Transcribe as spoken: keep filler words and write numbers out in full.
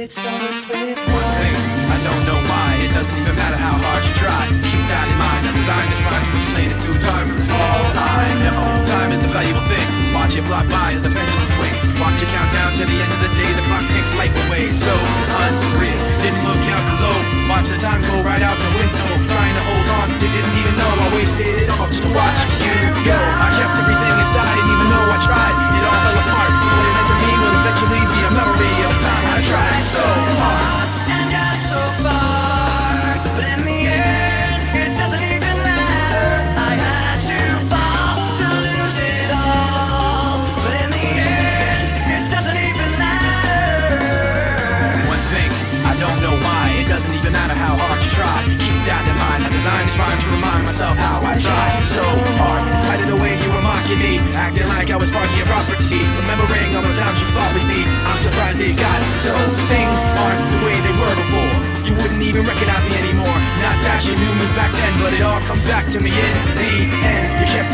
it starts with one thing. I don't know why. It doesn't even matter how hard you try. Keep that in mind. I designed this rhyme to explain it through time. All I know, time is a valuable thing. Watch it fly by as a pendulum swings. Watch it count down to the end of the day. The clock takes life away. So unreal. Didn't look out below. Watch the time go right out the window. Trying to hold on. They didn't even know I wasted it all just to watch you go. I kept everything inside, and even though I tried, it all fell apart. What it meant to me will eventually be a memory of a time I tried so hard and got so far, but in the end, it doesn't even matter. I had to fall to lose it all, but in the end, it doesn't even matter. One thing, I don't know why. It doesn't even matter how hard you try. Keep that in mind. I designed this rhyme to remind myself how I tried so hard. In spite of the way you were mocking me, acting like I was part of your property, remembering all the times you fought with me. I'm surprised it got so. Things aren't the way they were before. You wouldn't even recognize me anymore. Not that you knew me back then, but it all comes back to me in the end. You kept